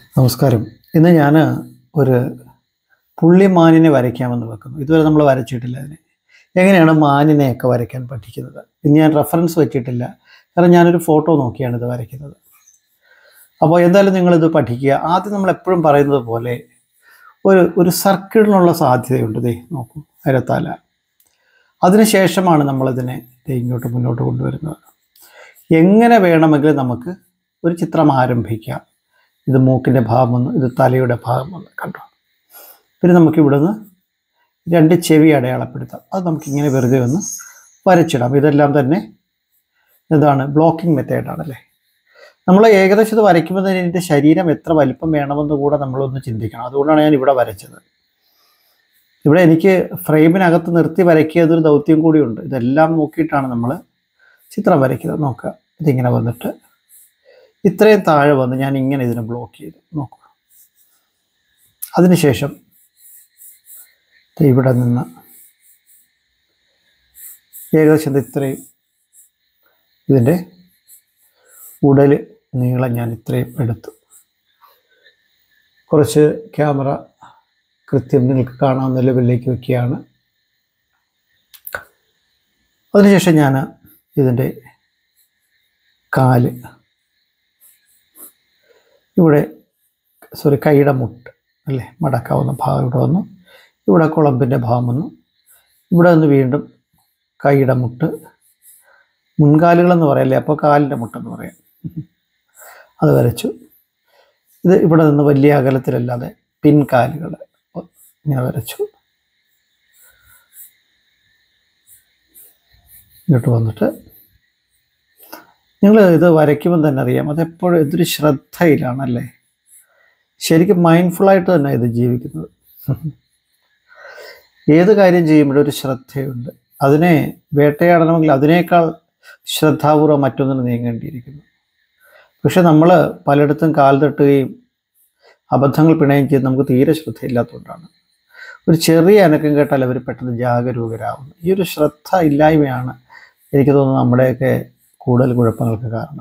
നമസ്കാരം. ഇന്ന് ഞാൻ ഒരു പുള്ളിമാനിനെ വരയ്ക്കാമെന്ന് വെക്കുന്നു. ഇതുവരെ നമ്മൾ വരച്ചിട്ടില്ല അതിനെ. എങ്ങനെയാണ് മാനിനെയൊക്കെ വരയ്ക്കാൻ പഠിക്കുന്നത്? ഇനി ഞാൻ റെഫറൻസ് വെച്ചിട്ടില്ല. കാരണം ഞാനൊരു ഫോട്ടോ നോക്കിയാണ് ഇത് വരയ്ക്കുന്നത്. അപ്പോൾ എന്തായാലും നിങ്ങളിത് പഠിക്കുക. ആദ്യം നമ്മളെപ്പോഴും പറയുന്നത് പോലെ ഒരു സർക്കിളിനുള്ള സാധ്യതയുണ്ട്. ദേ നോക്കൂ, അരത്താല. അതിനുശേഷമാണ് നമ്മളിതിനെ ഇങ്ങോട്ട് മുന്നോട്ട് കൊണ്ടുവരുന്നത്. എങ്ങനെ വേണമെങ്കിലും നമുക്ക് ഒരു ചിത്രം ആരംഭിക്കാം. ഇത് മൂക്കിൻ്റെ ഭാഗം വന്നു, ഇത് തലയുടെ ഭാഗം വന്നു, കണ്ടോ? പിന്നെ നമുക്കിവിടെ നിന്ന് രണ്ട് ചെവി അടയാളപ്പെടുത്താം. അത് നമുക്കിങ്ങനെ വെറുതെ ഒന്ന് വരച്ചിടാം. ഇതെല്ലാം തന്നെ എന്താണ്, ബ്ലോക്കിംഗ് മെത്തേഡാണല്ലേ. നമ്മൾ ഏകദേശം ഇത് വരയ്ക്കുമ്പോൾ തന്നെ ഇതിൻ്റെ ശരീരം എത്ര വലിപ്പം വേണമെന്ന് കൂടെ നമ്മളൊന്ന് ചിന്തിക്കണം. അതുകൊണ്ടാണ് ഞാൻ ഇവിടെ വരച്ചത്. ഇവിടെ എനിക്ക് ഫ്രെയിമിനകത്ത് നിർത്തി വരയ്ക്കിയതൊരു ദൗത്യം കൂടിയുണ്ട്. ഇതെല്ലാം നോക്കിയിട്ടാണ് നമ്മൾ ചിത്രം വരയ്ക്കുന്നത്. നോക്കുക, ഇതിങ്ങനെ വന്നിട്ട് ഇത്രയും താഴെ വന്ന് ഞാൻ ഇങ്ങനെ ഇതിനെ ബ്ലോക്ക് ചെയ്തു. നോക്കുക. അതിനുശേഷം ഇവിടെ നിന്ന് ഏകദേശം ഇത്രയും ഇതിൻ്റെ ഉടൽ നീളം ഞാൻ ഇത്രയും എടുത്തു. കുറച്ച് ക്യാമറ കൃത്യം നിങ്ങൾക്ക് കാണാവുന്ന ലെവലിലേക്ക് വയ്ക്കുകയാണ്. അതിനുശേഷം ഞാൻ ഇതിൻ്റെ കാല് ഇവിടെ കൈയുടെ മുട്ട് അല്ലേ, മടക്കാവുന്ന ഭാഗം ഇവിടെ വന്നു. ഇവിടെ കുളമ്പിൻ്റെ ഭാഗം വന്നു. ഇവിടെ നിന്ന് വീണ്ടും കൈയുടെ മുട്ട്, മുൻകാലുകളെന്ന് പറയല്ലേ, അപ്പോൾ കാലിൻ്റെ മുട്ടെന്ന് പറയാം. അത് വരച്ചു. ഇത് ഇവിടെ നിന്ന് വലിയ അകലത്തിലല്ലാതെ പിൻകാലുകൾ ഇങ്ങനെ വരച്ചു. ഇങ്ങോട്ട് വന്നിട്ട് നിങ്ങൾ ഇത് വരയ്ക്കുമ്പോൾ തന്നെ അറിയാം, അതെപ്പോഴും എന്തൊരു ശ്രദ്ധയിലാണല്ലേ. ശരിക്കും മൈൻഡ്ഫുള്ളായിട്ട് തന്നെ ഇത് ജീവിക്കുന്നത്. ഏത് കാര്യം ചെയ്യുമ്പോഴും ഒരു ശ്രദ്ധയുണ്ട്. അതിനെ വേട്ടയാടണമെങ്കിൽ അതിനേക്കാൾ ശ്രദ്ധാപൂർവ്വം മറ്റൊന്നിന് നീങ്ങേണ്ടിയിരിക്കുന്നു. പക്ഷെ നമ്മൾ പലയിടത്തും കാൽ തട്ടുകയും അബദ്ധങ്ങൾ പിണയുകയും ചെയ്ത് നമുക്ക് തീരെ ശ്രദ്ധയില്ലാത്തതുകൊണ്ടാണ്. ഒരു ചെറിയ അനക്കം കേട്ടാൽ അവർ പെട്ടെന്ന് ജാഗരൂകരാകുന്നു. ഈ ഒരു ശ്രദ്ധ ഇല്ലായ്മയാണ് എനിക്ക് തോന്നുന്നു നമ്മുടെയൊക്കെ കൂടുതൽ കുഴപ്പങ്ങൾക്ക് കാരണം.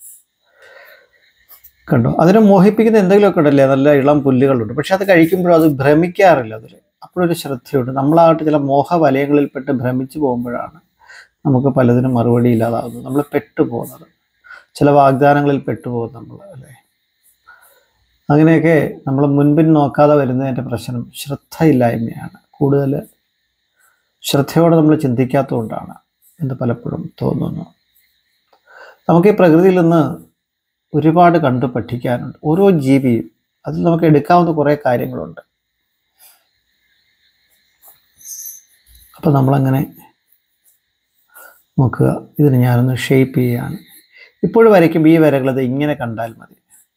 കണ്ടോ, അതിനെ മോഹിപ്പിക്കുന്ന എന്തെങ്കിലുമൊക്കെ ഉണ്ടല്ലേ, നല്ല ഇളം പുല്ലുകളുണ്ട്. പക്ഷെ അത് കഴിക്കുമ്പോഴും അത് ഭ്രമിക്കാറില്ല. അതിൽ അപ്പോഴൊരു ശ്രദ്ധയുണ്ട്. നമ്മളാകട്ടെ ചില മോഹവലയങ്ങളിൽപ്പെട്ട് ഭ്രമിച്ചു പോകുമ്പോഴാണ് നമുക്ക് പലതിനും മറുപടി ഇല്ലാതാകുന്നത്, നമ്മൾ പെട്ടുപോകുന്നത്, ചില വാഗ്ദാനങ്ങളിൽ പെട്ടുപോകും നമ്മൾ അല്ലേ. അങ്ങനെയൊക്കെ നമ്മൾ മുൻപിൻ നോക്കാതെ വരുന്നതിൻ്റെ പ്രശ്നം ശ്രദ്ധയില്ലായ്മയാണ്. കൂടുതൽ ശ്രദ്ധയോടെ നമ്മൾ ചിന്തിക്കാത്തതുകൊണ്ടാണ് എന്ന് പലപ്പോഴും തോന്നുന്നു. നമുക്ക് ഈ പ്രകൃതിയിൽ നിന്ന് ഒരുപാട് കണ്ടു പഠിക്കാനുണ്ട്. ഓരോ ജീവിയും അതിൽ നമുക്ക് എടുക്കാവുന്ന കുറേ കാര്യങ്ങളുണ്ട്. അപ്പോൾ നമ്മളങ്ങനെ നോക്കുക. ഇതിന് ഞാനൊന്ന് ഷേപ്പ് ചെയ്യുകയാണ്. ഇപ്പോഴും വരയ്ക്കുമ്പോൾ ഈ വരകളത് ഇങ്ങനെ കണ്ടാൽ മതി.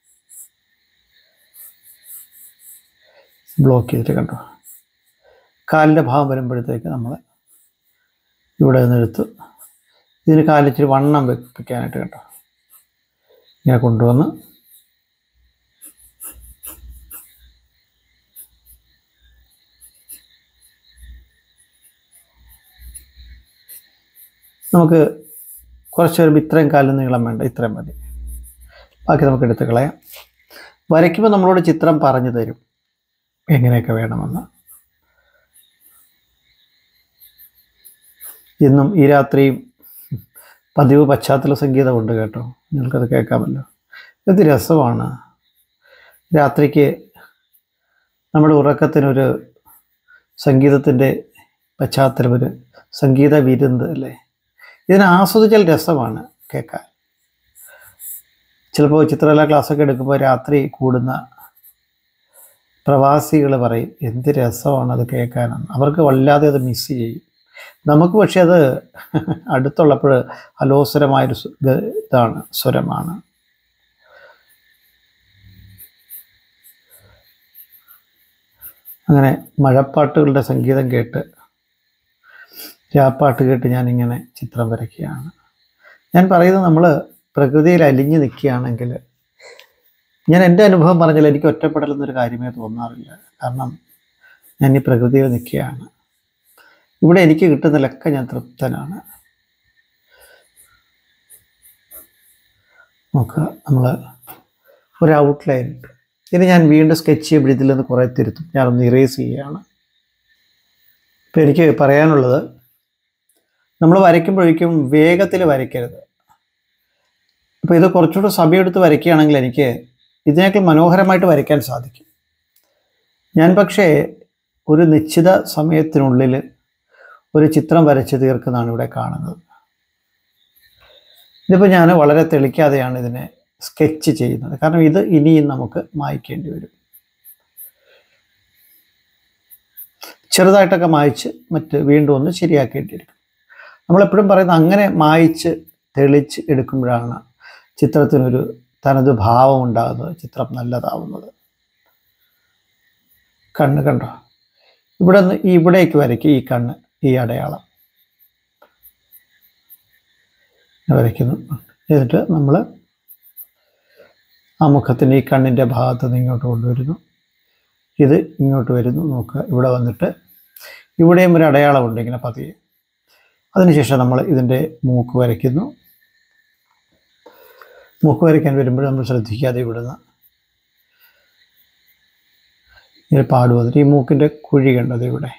ബ്ലോക്ക് ചെയ്തിട്ട് കണ്ടോ, കാലിൻ്റെ ഭാഗം വരുമ്പോഴത്തേക്ക് നമ്മൾ ഇവിടെ നിന്നെടുത്ത് ഇതിന് കാലിച്ചിരി വണ്ണം വെപ്പിക്കാനായിട്ട് കേട്ടോ, ഇങ്ങനെ കൊണ്ടുവന്ന് നമുക്ക് കുറച്ച് വരുമ്പോൾ ഇത്രയും കാലിൽ നീളം വേണ്ട, ഇത്രയും മതി. ബാക്കി നമുക്ക് എടുത്ത് കളയാം. വരയ്ക്കുമ്പോൾ നമ്മളോട് ചിത്രം പറഞ്ഞു തരും എങ്ങനെയൊക്കെ വേണമെന്ന്. ഇന്നും ഈ രാത്രിയും പതിവ് പശ്ചാത്തല സംഗീതമുണ്ട് കേട്ടോ, നിങ്ങൾക്കത് കേൾക്കാമല്ലോ. എന്ത് രസമാണ് രാത്രിക്ക് നമ്മുടെ ഉറക്കത്തിനൊരു സംഗീതത്തിൻ്റെ പശ്ചാത്തലം, ഒരു സംഗീത വിരുന്ന് അല്ലേ. ഇതിനെ ആസ്വദിച്ചാൽ രസമാണ് കേൾക്കാൻ. ചിലപ്പോൾ ചിത്രകലാ ക്ലാസ്സൊക്കെ എടുക്കുമ്പോൾ രാത്രി കൂടുന്ന പ്രവാസികൾ പറയും എന്ത് രസമാണ് അത് കേൾക്കാനെന്ന്. അവർക്ക് വല്ലാതെ അത് മിസ് ചെയ്യും. നമുക്ക് പക്ഷെ അത് അടുത്തുള്ളപ്പോൾ അലോസരമായൊരു ഇതാണ്, സ്വരമാണ്. അങ്ങനെ മഴപ്പാട്ടുകളുടെ സംഗീതം കേട്ട്, രാപ്പാട്ട് കേട്ട് ഞാനിങ്ങനെ ചിത്രം വരയ്ക്കുകയാണ്. ഞാൻ പറയുന്നത്, നമ്മൾ പ്രകൃതിയിൽ അലിഞ്ഞു നിൽക്കുകയാണെങ്കിൽ, ഞാൻ എൻ്റെ അനുഭവം പറഞ്ഞാൽ എനിക്ക് ഒറ്റപ്പെടലെന്നൊരു കാര്യമേ തോന്നാറില്ല. കാരണം ഞാൻ ഈ പ്രകൃതിയിൽ നിൽക്കുകയാണ്. ഇവിടെ എനിക്ക് കിട്ടുന്നതിലൊക്കെ ഞാൻ തൃപ്തനാണ്. നോക്കുക, നമ്മൾ ഒരു ഔട്ട്ലൈൻ ഇട്ട് ഇനി ഞാൻ വീണ്ടും സ്കെച്ച് ചെയ്യുമ്പോൾ ഇതിൽ നിന്ന് കുറേ തിരുത്തും. ഞാനൊന്ന് ഇറേസ് ചെയ്യുകയാണ്. ഇപ്പോൾ എനിക്ക് പറയാനുള്ളത്, നമ്മൾ വരയ്ക്കുമ്പോഴേക്കും വേഗത്തിൽ വരയ്ക്കരുത്. അപ്പോൾ ഇത് കുറച്ചുകൂടി സമയമെടുത്ത് വരയ്ക്കുകയാണെങ്കിൽ എനിക്ക് ഇതിനേക്കാൾ മനോഹരമായിട്ട് വരയ്ക്കാൻ സാധിക്കും. ഞാൻ പക്ഷേ ഒരു നിശ്ചിത സമയത്തിനുള്ളിൽ ഒരു ചിത്രം വരച്ച് തീർക്കുന്നതാണ് ഇവിടെ കാണുന്നത്. ഇതിപ്പോൾ ഞാൻ വളരെ തെളിക്കാതെയാണ് ഇതിനെ സ്കെച്ച് ചെയ്യുന്നത്. കാരണം ഇത് ഇനിയും നമുക്ക് മായ്ക്കേണ്ടി വരും. ചെറുതായിട്ടൊക്കെ മായ്ച്ച് വീണ്ടും ഒന്ന് ശരിയാക്കേണ്ടിയിരിക്കും. നമ്മളെപ്പോഴും പറയുന്നത് അങ്ങനെ മായ്ച്ച് തെളിച്ച് എടുക്കുമ്പോഴാണ് ചിത്രത്തിനൊരു തനത് ഭാവം ഉണ്ടാകുന്നത്, ചിത്രം നല്ലതാവുന്നത്. കണ്ണ് കണ്ടോ? ഇവിടെ നിന്ന് ഇവിടേക്ക് വരയ്ക്കുക. ഈ കണ്ണ്, ഈ അടയാളം വരയ്ക്കുന്നു. എന്നിട്ട് നമ്മൾ ആ മുഖത്തിൻ്റെ ഈ കണ്ണിൻ്റെ ഭാഗത്ത് നിന്ന് ഇങ്ങോട്ട് കൊണ്ടുവരുന്നു. ഇത് ഇങ്ങോട്ട് വരുന്നു. നോക്കുക, ഇവിടെ വന്നിട്ട് ഇവിടെയും ഒരു അടയാളമുണ്ട് ഇങ്ങനെ പതിയെ. അതിനുശേഷം നമ്മൾ ഇതിൻ്റെ മൂക്ക് വരയ്ക്കുന്നു. മൂക്ക് വരയ്ക്കാൻ വരുമ്പോൾ നമ്മൾ ശ്രദ്ധിക്കാതെ ഇവിടുന്ന് ഇങ്ങനെ പാട് വന്നിട്ട് ഈ മൂക്കിൻ്റെ കുഴി കണ്ടത് ഇവിടെ.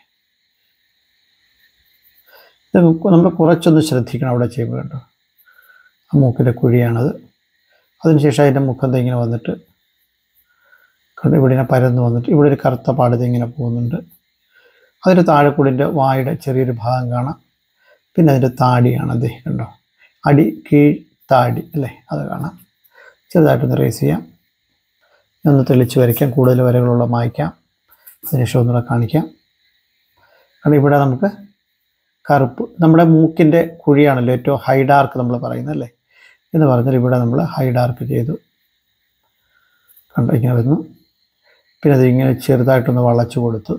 ഇത് നമ്മൾ കുറച്ചൊന്ന് ശ്രദ്ധിക്കണം അവിടെ ചെയ്യുമ്പോൾ. കണ്ടോ, ആ മൂക്കിൻ്റെ കുഴിയാണത്. അതിനുശേഷം അതിൻ്റെ മുഖം ഇങ്ങനെ വന്നിട്ട് കണ്ട് ഇവിടെ ഇങ്ങനെ പരന്ന് വന്നിട്ട് ഇവിടെ ഒരു കറുത്ത പാടത്ത് ഇങ്ങനെ പോകുന്നുണ്ട്. അതിൻ്റെ താഴെക്കൂടിൻ്റെ വായുടെ ചെറിയൊരു ഭാഗം കാണാം. പിന്നെ അതിൻ്റെ താടിയാണത്. കണ്ടോ, അടി കീഴ് താടി അല്ലേ, അത് കാണാം. ചെറുതായിട്ടൊന്ന് റേസ് ചെയ്യാം. ഒന്ന് തെളിച്ച് വരയ്ക്കാം. കൂടുതൽ വരകളുള്ള മായ്ക്കാം. അതിനുശേഷം ഒന്നുകൂടെ കാണിക്കാം. കാരണം ഇവിടെ നമുക്ക് കറുപ്പ്, നമ്മുടെ മൂക്കിൻ്റെ കുഴിയാണല്ലോ ഏറ്റവും ഹൈ ഡാർക്ക് നമ്മൾ പറയുന്നല്ലേ എന്ന് പറഞ്ഞാൽ ഇവിടെ നമ്മൾ ഹൈ ഡാർക്ക് ചെയ്തു. കണ്ടോ, ഇങ്ങനെ വരുന്നു. പിന്നെ അതിങ്ങനെ ചെറുതായിട്ടൊന്ന് വളച്ചു കൊടുത്തു.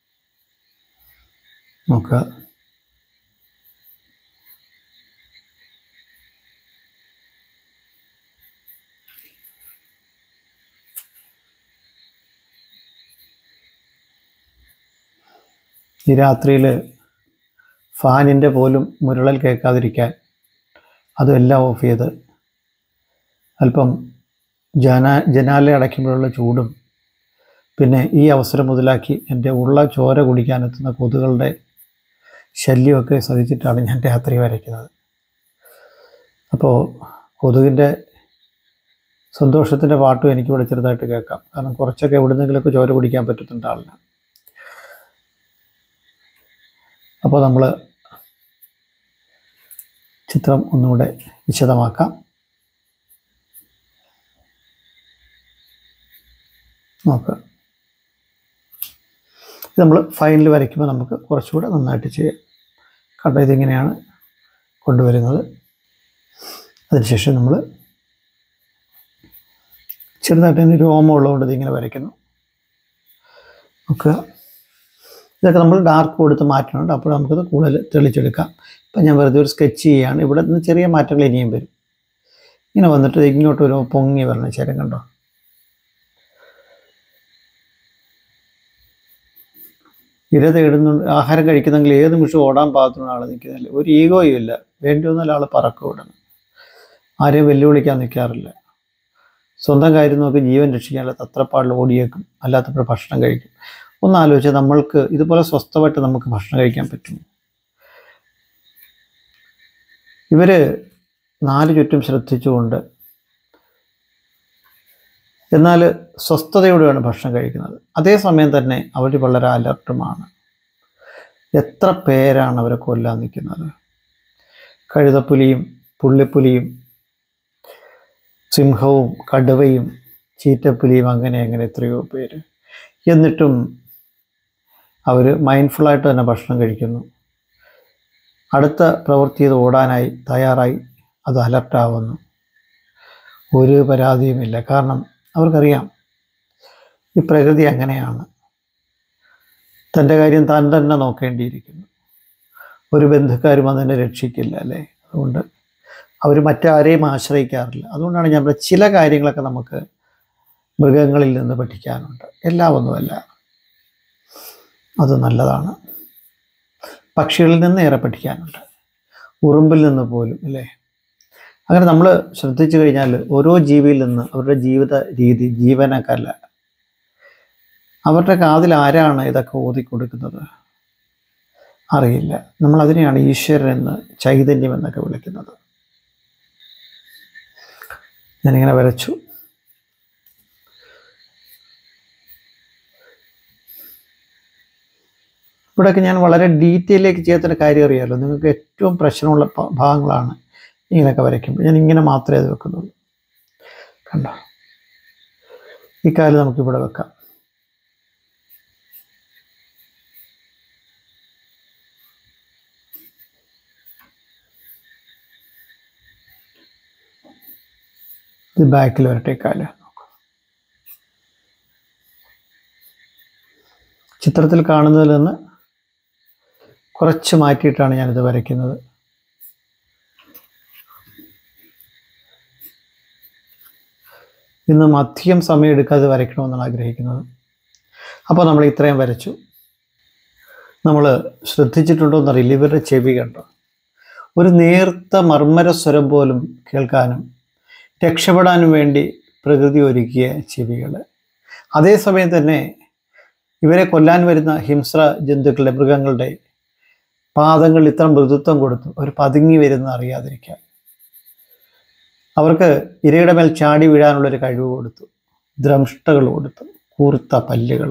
നോക്കുക, ഈ രാത്രിയിൽ ഫാനിൻ്റെ പോലും മുരളൽ കേൾക്കാതിരിക്കാൻ അതും എല്ലാം ഓഫ് ചെയ്ത് അല്പം ജനാല അടയ്ക്കുമ്പോഴുള്ള ചൂടും പിന്നെ ഈ അവസരം മുതലാക്കി എൻ്റെ ഉള്ള ചോര കുടിക്കാനെത്തുന്ന കൊതുകളുടെ ശല്യമൊക്കെ സഹിച്ചിട്ടാണ് ഞാൻ രാത്രി വരയ്ക്കുന്നത്. അപ്പോൾ കൊതുകിൻ്റെ സന്തോഷത്തിൻ്റെ പാട്ടും എനിക്കിവിടെ ചെറുതായിട്ട് കേൾക്കാം. കാരണം കുറച്ചൊക്കെ എവിടുന്നെങ്കിലൊക്കെ ചോര കുടിക്കാൻ പറ്റുന്നുണ്ട് ആളിന്. അപ്പോൾ നമ്മൾ ചിത്രം ഒന്നുകൂടെ വിശദമാക്കാം. നോക്കുക, ഇത് നമ്മൾ ഫൈനൽ വരയ്ക്കുമ്പോൾ നമുക്ക് കുറച്ചുകൂടെ നന്നായിട്ട് ചെയ്യാം. കണ്ടോ, ഇതിങ്ങനെയാണ് കൊണ്ടുവരുന്നത്. അതിനുശേഷം നമ്മൾ ചെറുതായിട്ട് തന്നെ രോമം ഉള്ളതുകൊണ്ട് ഇതിങ്ങനെ വരയ്ക്കുന്നു. നോക്കുക, ഇതൊക്കെ നമ്മൾ ഡാർക്ക് കൊടുത്ത് മാറ്റുന്നുണ്ട്. അപ്പോൾ നമുക്കത് കൂടുതൽ തെളിച്ചെടുക്കാം. ഇപ്പം ഞാൻ വെറുതെ ഒരു സ്കെച്ച് ചെയ്യുകയാണ്. ഇവിടെ നിന്ന് ചെറിയ മാറ്റങ്ങൾ ഇനിയും വരും. ഇങ്ങനെ വന്നിട്ട് ഇങ്ങോട്ട് ഒരു പൊങ്ങി വരണ ശരം കണ്ടോ. ഇര തേടുന്നുണ്ട്, ആഹാരം കഴിക്കുന്നെങ്കിൽ ഏത് നിമിഷം ഓടാൻ പാകത്തിനുള്ള ആൾ നിൽക്കുന്നില്ല. ഒരു ഈഗോയും ഇല്ല. വേണ്ടി വന്നാൽ ആൾ പറക്കം വിടണം. ആരെയും വെല്ലുവിളിക്കാൻ നിൽക്കാറില്ല. സ്വന്തം കാര്യം നോക്കി ജീവൻ രക്ഷിക്കാനുള്ള തത്രപ്പാടിൽ ഓടിയേക്കും. അല്ലാത്തപ്പോൾ ഭക്ഷണം കഴിക്കും. ഒന്ന് ആലോചിച്ചാൽ നമ്മൾക്ക് ഇതുപോലെ സ്വസ്ഥമായിട്ട് നമുക്ക് ഭക്ഷണം കഴിക്കാൻ പറ്റും. ഇവർ നാല് ചുറ്റും ശ്രദ്ധിച്ചുകൊണ്ട് എന്നാൽ സ്വസ്ഥതയോടെയാണ് ഭക്ഷണം കഴിക്കുന്നത്. അതേസമയം തന്നെ അവർ വളരെ അലർട്ടുമാണ്. എത്ര പേരാണ് അവരെ കൊല്ലാൻ നിൽക്കുന്നത്. കഴുതപ്പുലിയും പുള്ളിപ്പുലിയും സിംഹവും കടുവയും ചീറ്റപ്പുലിയും അങ്ങനെ എത്രയോ പേര്. എന്നിട്ടും അവർ മൈൻഡ്ഫുള്ളായിട്ട് തന്നെ ഭക്ഷണം കഴിക്കുന്നു. അടുത്ത പ്രവൃത്തി ചെയ്ത് ഓടാനായി തയ്യാറായി അത് അലർട്ടാവുന്നു. ഒരു പരാതിയുമില്ല. കാരണം അവർക്കറിയാം ഈ പ്രകൃതി അങ്ങനെയാണ്. തൻ്റെ കാര്യം താൻ തന്നെ നോക്കേണ്ടിയിരിക്കുന്നു. ഒരു ബന്ധുക്കാരും അതിനെ രക്ഷിക്കില്ല അല്ലേ. അതുകൊണ്ട് അവർ മറ്റാരെയും ആശ്രയിക്കാറില്ല. അതുകൊണ്ടാണ് ഞാൻ ചില കാര്യങ്ങളൊക്കെ നമുക്ക് മൃഗങ്ങളിൽ നിന്ന് പഠിക്കാനുണ്ട്. എല്ലാം ഒന്നുമല്ല, അത് നല്ലതാണ്. പക്ഷികളിൽ നിന്ന് ഏറെ പഠിക്കാനുണ്ട്, ഉറുമ്പിൽ നിന്ന് പോലും അല്ലേ. അങ്ങനെ നമ്മൾ ശ്രദ്ധിച്ചു കഴിഞ്ഞാൽ ഓരോ ജീവിയിൽ നിന്ന് അവരുടെ ജീവിത രീതി, ജീവനക്കല്ല അവരുടെ കാതിൽ ആരാണ് ഇതൊക്കെ ഓതിക്കൊടുക്കുന്നത്? അറിയില്ല. നമ്മൾ അതിനെയാണ് ഈശ്വരൻ എന്ന്, ചൈതന്യം എന്നൊക്കെ വിളിക്കുന്നത്. ഞാനിങ്ങനെ വരച്ചു. ഇവിടെയൊക്കെ ഞാൻ വളരെ ഡീറ്റെയിലേക്ക് ചെയ്യാത്തൊരു കാര്യം അറിയാമല്ലോ. നിങ്ങൾക്ക് ഏറ്റവും പ്രശ്നമുള്ള ഭാഗങ്ങളാണ് ഇങ്ങനെയൊക്കെ വരയ്ക്കുമ്പോൾ. ഞാൻ ഇങ്ങനെ മാത്രമേ അത് വെക്കുന്നുള്ളൂ. കണ്ടോ? ഈ കാല് നമുക്കിവിടെ വെക്കാം. ഇത് ബാക്കിൽ വരട്ടെ കാല്. ചിത്രത്തിൽ കാണുന്നതിൽ നിന്ന് കുറച്ച് മാറ്റിയിട്ടാണ് ഞാനിത് വരയ്ക്കുന്നത്. ഇന്ന് അധികം സമയം എടുക്കാതെ വരയ്ക്കണമെന്നാണ് ആഗ്രഹിക്കുന്നത്. അപ്പോൾ നമ്മൾ ഇത്രയും വരച്ചു. നമ്മൾ ശ്രദ്ധിച്ചിട്ടുണ്ടോ എന്നറിയില്ല, ഇവരുടെ ചെവി കണ്ടോ? ഒരു നേർത്ത മർമ്മര സ്വരം പോലും കേൾക്കാനും രക്ഷപ്പെടാനും വേണ്ടി പ്രകൃതി ഒരുക്കിയ ചെവികൾ. അതേസമയം തന്നെ ഇവരെ കൊല്ലാൻ വരുന്ന ഹിംസ്ര ജന്തുക്കളുടെ, മൃഗങ്ങളുടെ പാദങ്ങൾ ഇത്ര മൃദുത്വം കൊടുത്തു, അവർ പതുങ്ങി വരുന്ന അറിയാതിരിക്കാൻ. അവർക്ക് ഇരയുടെ മേൽ ചാടി വീഴാനുള്ളൊരു കഴിവ് കൊടുത്തു, ദ്രംഷ്ടകൾ കൊടുത്തു, കൂർത്ത പല്ലുകൾ,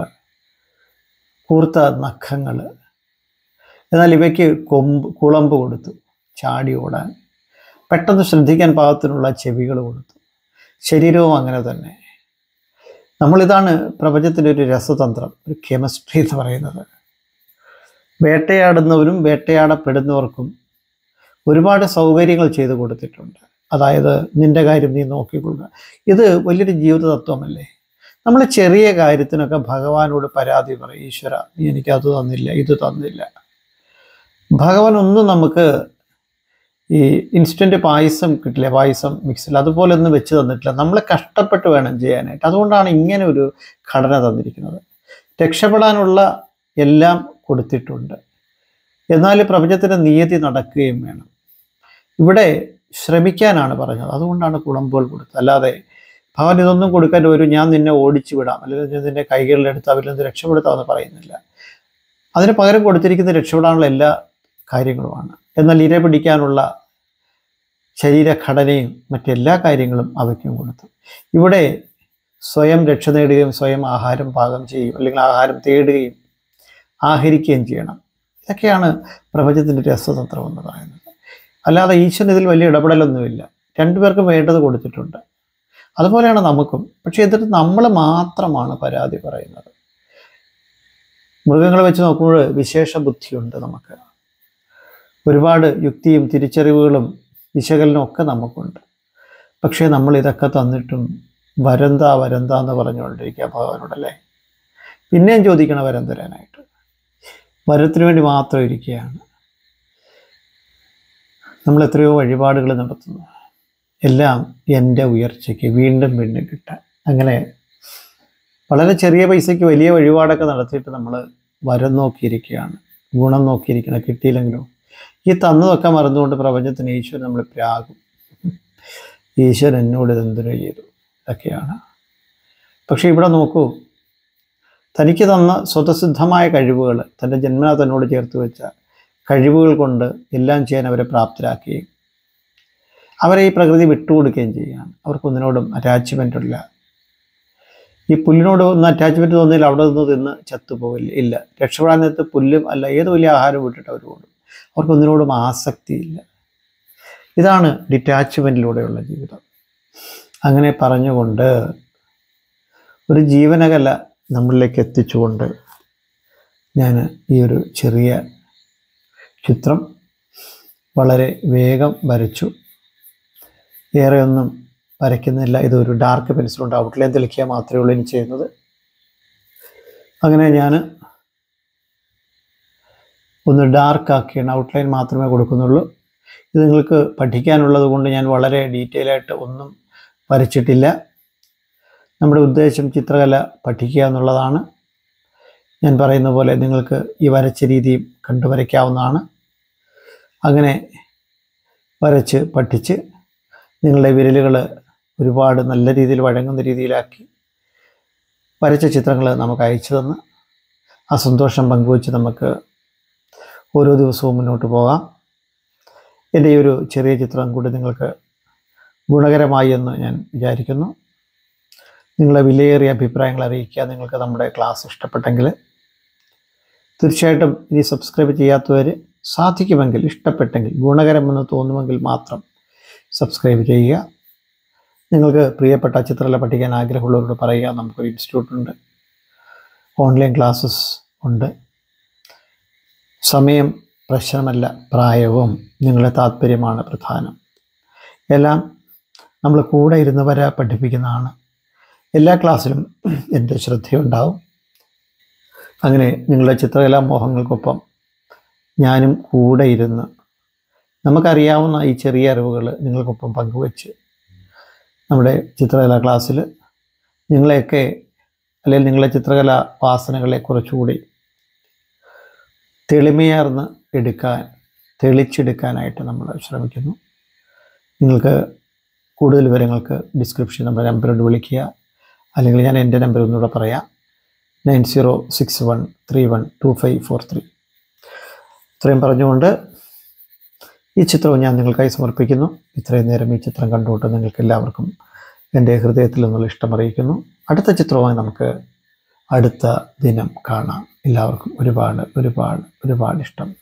കൂർത്ത നഖങ്ങൾ. എന്നാൽ ഇവയ്ക്ക് കുളമ്പ് കൊടുത്തു, ചാടി ഓടാൻ, പെട്ടെന്ന് ശ്രദ്ധിക്കാൻ പാകത്തിനുള്ള ചെവികൾ കൊടുത്തു. ശരീരവും അങ്ങനെ തന്നെ. നമ്മളിതാണ് പ്രപഞ്ചത്തിൻ്റെ ഒരു രസതന്ത്രം, ഒരു കെമിസ്ട്രി എന്ന് പറയുന്നത്. വേട്ടയാടുന്നവരും വേട്ടയാടപ്പെടുന്നവർക്കും ഒരുപാട് സൗകര്യങ്ങൾ ചെയ്തു കൊടുത്തിട്ടുണ്ട്. അതായത് നിൻ്റെ കാര്യം നീ നോക്കിക്കൊള്ളുക. ഇത് വലിയൊരു ജീവിത തത്വമല്ലേ? നമ്മൾ ചെറിയ കാര്യത്തിനൊക്കെ ഭഗവാനോട് പരാതി പറയും, ഈശ്വര നീ എനിക്കത് തന്നില്ല, ഇത് തന്നില്ല. ഭഗവാൻ ഒന്നും നമുക്ക് ഈ ഇൻസ്റ്റൻറ്റ് പായസം കിട്ടില്ല, പായസം മിക്സിൽ അതുപോലെ ഒന്നും വെച്ച് തന്നിട്ടില്ല. നമ്മൾ കഷ്ടപ്പെട്ട് വേണം ചെയ്യാനായിട്ട്. അതുകൊണ്ടാണ് ഇങ്ങനെ ഒരു ഘടന തന്നിരിക്കുന്നത്. രക്ഷപ്പെടാനുള്ള എല്ലാം കൊടുത്തിട്ടുണ്ട്. എന്നാൽ പ്രപഞ്ചത്തിൻ്റെ നിയതി നടക്കുകയും വേണം. ഇവിടെ ശ്രമിക്കാനാണ് പറഞ്ഞത്. അതുകൊണ്ടാണ് കുളമ്പുകൾ കൊടുത്തത്. അല്ലാതെ ഭഗവാൻ ഇതൊന്നും കൊടുക്കാൻ ഞാൻ നിന്നെ ഓടിച്ചു വിടാം, അല്ലെങ്കിൽ നിന്റെ കൈകളിലെടുത്ത് അവരിൽ നിന്ന് രക്ഷപ്പെടുത്താമെന്ന് പറയുന്നില്ല. അതിന് പകരം കൊടുത്തിരിക്കുന്ന രക്ഷപ്പെടാനുള്ള എല്ലാ കാര്യങ്ങളുമാണ്. എന്നാൽ ഇര പിടിക്കാനുള്ള ശരീരഘടനയും മറ്റെല്ലാ കാര്യങ്ങളും അവയ്ക്കും കൊടുത്തു. ഇവിടെ സ്വയം രക്ഷ നേടുകയും സ്വയം ആഹാരം പാകം ചെയ്യുകയും അല്ലെങ്കിൽ ആഹാരം തേടുകയും ആഹരിക്കുകയും ചെയ്യണം. ഇതൊക്കെയാണ് പ്രപഞ്ചത്തിൻ്റെ രസതന്ത്രം എന്ന് പറയുന്നത്. അല്ലാതെ ഈശ്വരൻ ഇതിൽ വലിയ ഇടപെടലൊന്നുമില്ല. രണ്ടുപേർക്കും വേണ്ടത് കൊടുത്തിട്ടുണ്ട്. അതുപോലെയാണ് നമുക്കും. പക്ഷേ എന്നിട്ട് നമ്മൾ മാത്രമാണ് പരാതി പറയുന്നത്. മൃഗങ്ങളെ വെച്ച് നോക്കുമ്പോൾ വിശേഷ ബുദ്ധിയുണ്ട് നമുക്ക്. ഒരുപാട് യുക്തിയും തിരിച്ചറിവുകളും വിശകലനവും ഒക്കെ നമുക്കുണ്ട്. പക്ഷേ നമ്മൾ ഇതൊക്കെ തന്നിട്ടും വരന്ത എന്ന് പറഞ്ഞുകൊണ്ടിരിക്കുക ഭഗവാനോടല്ലേ. പിന്നെയും ചോദിക്കണം വരം തരാനായിട്ട്. വരത്തിന് വേണ്ടി മാത്രം ഇരിക്കുകയാണ്. നമ്മൾ എത്രയോ വഴിപാടുകൾ നടത്തുന്നു, എല്ലാം എൻ്റെ ഉയർച്ചയ്ക്ക് വീണ്ടും വീണ്ടും കിട്ടാൻ. അങ്ങനെ വളരെ ചെറിയ പൈസയ്ക്ക് വലിയ വഴിപാടൊക്കെ നടത്തിയിട്ട് നമ്മൾ വരം നോക്കിയിരിക്കുകയാണ്, ഗുണം നോക്കിയിരിക്കണം. കിട്ടിയില്ലെങ്കിലോ ഈ തന്നതൊക്കെ മറന്നുകൊണ്ട് പ്രപഞ്ചത്തിന് ഈശ്വരൻ നമ്മൾ പ്രാകും. ഈശ്വരൻ എന്നോട് ഇതെന്തിനു ചെയ്തു, ഇതൊക്കെയാണ്. പക്ഷേ ഇവിടെ നോക്കൂ, തനിക്ക് തന്ന സ്വതസിദ്ധമായ കഴിവുകൾ, തൻ്റെ ജന്മനാ തന്നോട് ചേർത്ത് വെച്ച കഴിവുകൾ കൊണ്ട് എല്ലാം ചെയ്യാൻ അവരെ പ്രാപ്തരാക്കുകയും അവരെ ഈ പ്രകൃതി വിട്ടുകൊടുക്കുകയും ചെയ്യുകയാണ്. അവർക്കൊന്നിനോടും അറ്റാച്ച്മെൻ്റ് ഇല്ല. ഈ പുല്ലിനോട് ഒന്ന് അറ്റാച്ച്മെൻറ്റ് തോന്നിയാൽ അവിടെ നിന്ന് തിന്ന് ചത്തുപോകില്ല. ഇല്ല, രക്ഷപ്പെടാൻ നേരത്ത് പുല്ലും അല്ല ഏത് വലിയ ആഹാരം വിട്ടിട്ട് അവർ ഓടും. അവർക്കൊന്നിനോടും ആസക്തിയില്ല. ഇതാണ് ഡിറ്റാച്ച്മെൻറ്റിലൂടെയുള്ള ജീവിതം. അങ്ങനെ പറഞ്ഞുകൊണ്ട് ഒരു ജീവനകല നമ്മളിലേക്ക് എത്തിച്ചുകൊണ്ട് ഞാൻ ഈ ഒരു ചെറിയ ചിത്രം വളരെ വേഗം വരച്ചു. ഏറെ ഒന്നും വരയ്ക്കുന്നില്ല. ഇതൊരു ഡാർക്ക് പെൻസിലുണ്ട്, ഔട്ട്ലൈൻ തെളിക്കുക മാത്രമേ ഉള്ളൂ ഇനി ചെയ്യുന്നത്. അങ്ങനെ ഞാൻ ഒന്ന് ഡാർക്കാക്കിയാണ്, ഔട്ട്ലൈൻ മാത്രമേ കൊടുക്കുന്നുള്ളൂ. ഇത് നിങ്ങൾക്ക് പഠിക്കാനുള്ളത് കൊണ്ട് ഞാൻ വളരെ ഡീറ്റെയിൽ ആയിട്ട് ഒന്നും വരച്ചിട്ടില്ല. നമ്മുടെ ഉദ്ദേശം ചിത്രകല പഠിക്കുക എന്നുള്ളതാണ്. ഞാൻ പറയുന്ന പോലെ നിങ്ങൾക്ക് ഈ വരച്ച രീതിയും കണ്ടു വരയ്ക്കാവുന്നതാണ്. അങ്ങനെ വരച്ച് പഠിച്ച് നിങ്ങളുടെ വിരലുകൾ ഒരുപാട് നല്ല രീതിയിൽ വഴങ്ങുന്ന രീതിയിലാക്കി വരച്ച ചിത്രങ്ങൾ നമുക്ക് അയച്ചു തന്ന് ആ സന്തോഷം പങ്കുവച്ച് നമുക്ക് ഓരോ ദിവസവും മുന്നോട്ട് പോകാം. എൻ്റെ ഈ ഒരു ചെറിയ ചിത്രം കൂടി നിങ്ങൾക്ക് ഗുണകരമായി എന്ന് ഞാൻ വിചാരിക്കുന്നു. നിങ്ങളെ വിലയേറിയ അഭിപ്രായങ്ങൾ അറിയിക്കുക. നിങ്ങൾക്ക് നമ്മുടെ ക്ലാസ് ഇഷ്ടപ്പെട്ടെങ്കിൽ തീർച്ചയായിട്ടും ഇനി സബ്സ്ക്രൈബ് ചെയ്യാത്തവർ സാധിക്കുമെങ്കിൽ, ഇഷ്ടപ്പെട്ടെങ്കിൽ, ഗുണകരമെന്ന് തോന്നുമെങ്കിൽ മാത്രം സബ്സ്ക്രൈബ് ചെയ്യുക. നിങ്ങൾക്ക് പ്രിയപ്പെട്ട ചിത്രകല പഠിക്കാൻ ആഗ്രഹമുള്ളവരോട് പറയുക. നമുക്കൊരു ഇൻസ്റ്റിറ്റ്യൂട്ടുണ്ട്, ഓൺലൈൻ ക്ലാസ്സസ് ഉണ്ട്. സമയം പ്രശ്നമല്ല, പ്രായവും നിങ്ങളുടെ താല്പര്യമാണ് പ്രധാനം. എല്ലാം നമ്മൾ കൂടെ ഇരുന്നവരെ പഠിപ്പിക്കുന്നതാണ്. എല്ലാ ക്ലാസ്സിലും എൻ്റെ ശ്രദ്ധയുണ്ടാവും. അങ്ങനെ നിങ്ങളുടെ ചിത്രകലാ മോഹങ്ങൾക്കൊപ്പം ഞാനും കൂടെ ഇരുന്ന് നമുക്കറിയാവുന്ന ഈ ചെറിയ അറിവുകൾ നിങ്ങൾക്കൊപ്പം പങ്കുവച്ച് നമ്മുടെ ചിത്രകലാ ക്ലാസ്സിൽ നിങ്ങളെയൊക്കെ, അല്ലെങ്കിൽ നിങ്ങളുടെ ചിത്രകലാ വാസനകളെ കുറച്ചുകൂടി തെളിമയാർന്ന് തെളിച്ചെടുക്കാനായിട്ട് നമ്മൾ ശ്രമിക്കുന്നു. നിങ്ങൾക്ക് കൂടുതൽ വിവരങ്ങൾക്ക് ഡിസ്ക്രിപ്ഷൻ നമ്പറിലോട്ട് വിളിക്കുക, അല്ലെങ്കിൽ ഞാൻ എൻ്റെ നമ്പർ ഒന്നുകൂടെ പറയാം, 9061312543. ഇത്രയും പറഞ്ഞുകൊണ്ട് ഈ ചിത്രവും ഞാൻ നിങ്ങൾക്കായി സമർപ്പിക്കുന്നു. ഇത്രയും നേരം ഈ ചിത്രം കണ്ടുകൊണ്ട് നിങ്ങൾക്ക് എല്ലാവർക്കും എൻ്റെ ഹൃദയത്തിൽ നിന്നുള്ള ഇഷ്ടം അറിയിക്കുന്നു. അടുത്ത ചിത്രവുമായി നമുക്ക് അടുത്ത ദിനം കാണാം. എല്ലാവർക്കും ഒരുപാട് ഒരുപാട് ഒരുപാട് ഇഷ്ടം.